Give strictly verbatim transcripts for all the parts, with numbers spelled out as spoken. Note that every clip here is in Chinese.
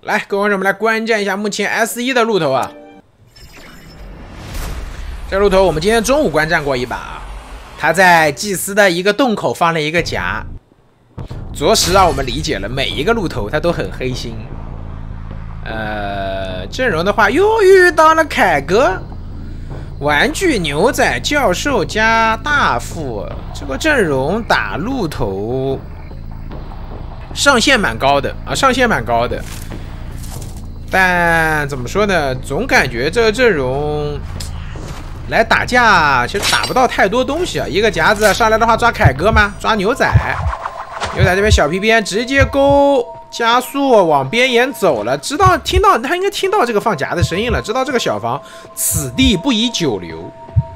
来，各位观众，我们来观战一下目前 S 一 的鹿头啊。这鹿头我们今天中午观战过一把啊，他在祭司的一个洞口放了一个夹，着实让我们理解了每一个鹿头他都很黑心。呃，阵容的话又遇到了凯哥。 玩具牛仔教授加大副，这个阵容打鹿头，上限蛮高的啊，上限蛮高的。但怎么说呢，总感觉这个阵容来打架，其实打不到太多东西啊。一个夹子上来的话，抓凯哥吗？抓牛仔，牛仔这边小皮鞭直接勾。 加速往边沿走了，知道听到他应该听到这个放夹的声音了，知道这个小房此地不宜久留。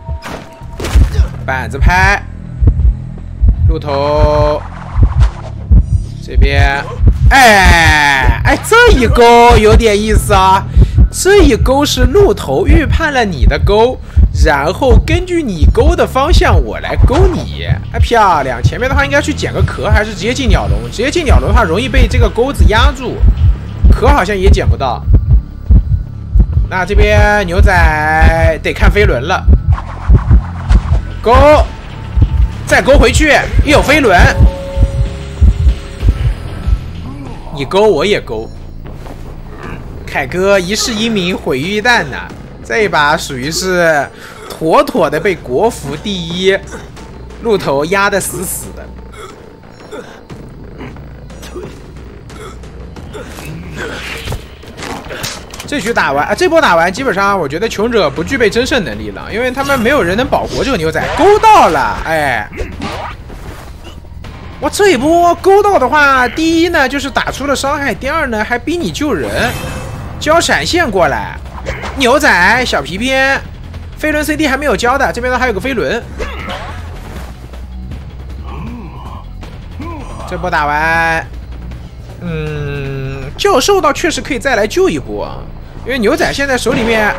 板子拍，鹿头这边，哎哎，这一勾有点意思啊！这一勾是鹿头预判了你的勾，然后根据你勾的方向，我来勾你。哎，漂亮！前面的话应该去捡个壳，还是直接进鸟笼？直接进鸟笼的话，容易被这个钩子压住，壳好像也捡不到。那这边牛仔得看飞轮了，勾，再勾回去，又有飞轮。你勾我也勾。 凯哥一世英名毁于一旦呐、啊，这一把属于是妥妥的被国服第一鹿头压得死死的。这局打完啊，这波打完，基本上我觉得穷者不具备争胜能力了，因为他们没有人能保活这个牛仔。勾到了，哎，哇，这一波勾到的话，第一呢就是打出了伤害，第二呢还逼你救人。 交闪现过来，牛仔小皮鞭，飞轮 C D 还没有交的，这边呢还有个飞轮。这波打完，嗯，教授倒确实可以再来救一波，因为牛仔现在手里面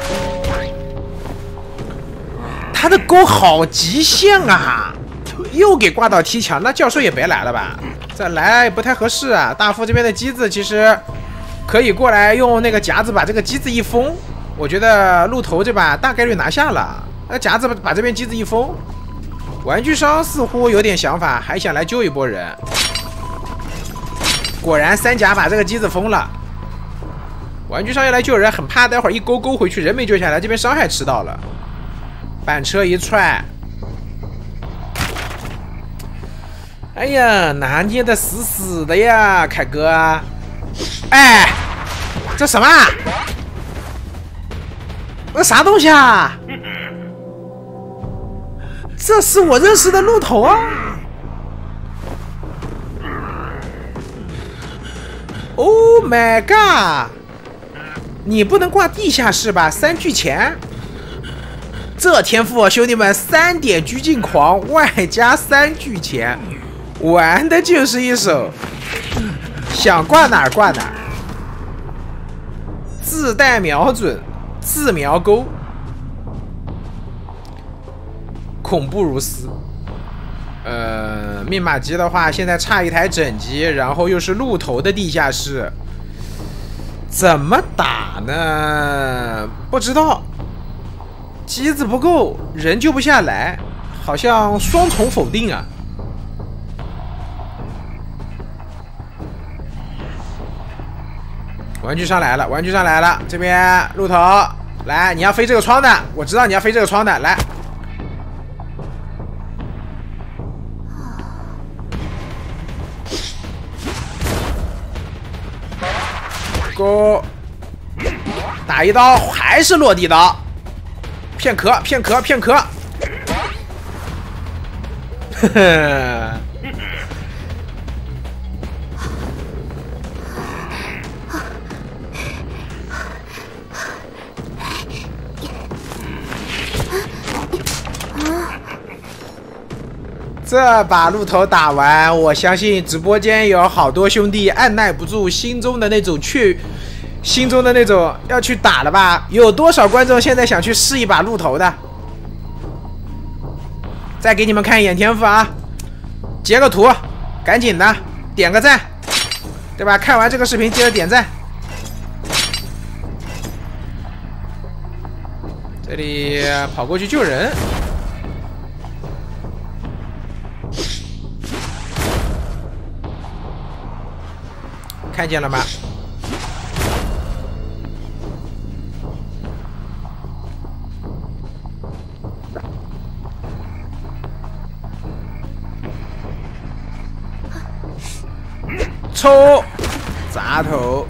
他的钩好极限啊，又给挂到踢墙，那教授也别来了吧？再来不太合适啊。大副这边的机子其实。 可以过来用那个夹子把这个机子一封，我觉得鹿头这把大概率拿下了。那夹子把这边机子一封，玩具商似乎有点想法，还想来救一波人。果然三甲把这个机子封了，玩具商要来救人，很怕待会儿一勾勾回去人没救下来，这边伤害吃到了。板车一踹，哎呀，拿捏的死死的呀，凯哥。 哎，这什么？那啥东西啊？这是我认识的鹿头啊 ！Oh my god！ 你不能挂地下室吧？三巨钳，这天赋，兄弟们，三点拘禁狂外加三巨钳，玩的就是一手。 想挂哪儿挂哪儿，自带瞄准，自瞄钩，恐怖如斯。呃，密码机的话，现在差一台整机，然后又是鹿头的地下室，怎么打呢？不知道，机子不够，人救不下来，好像双重否定啊。 玩具上来了，玩具上来了，这边鹿头来，你要飞这个窗的，我知道你要飞这个窗的，来，勾，打一刀，还是落地刀，骗壳，骗壳，骗壳，呵呵。 这把鹿头打完，我相信直播间有好多兄弟按耐不住心中的那种雀，心中的那种要去打了吧？有多少观众现在想去试一把鹿头的？再给你们看一眼天赋啊！截个图，赶紧的点个赞，对吧？看完这个视频记得点赞。 这里跑过去救人。看见了吗？抽，砸头。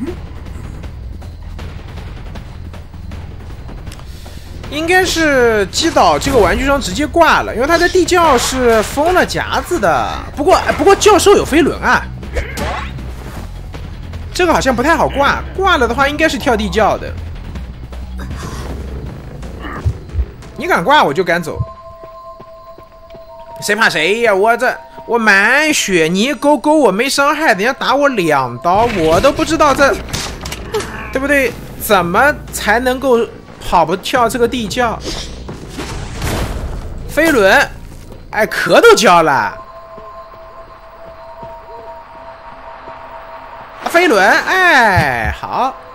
应该是击倒这个玩具商直接挂了，因为他的地窖是封了夹子的。不过，不过教授有飞轮啊，这个好像不太好挂。挂了的话，应该是跳地窖的。你敢挂，我就敢走。谁怕谁呀？我这我满血，你一勾勾我没伤害，人家打我两刀，我都不知道这对不对？怎么才能够？跑不跳这个地窖，飞轮，哎，壳都交了，飞轮，哎，好。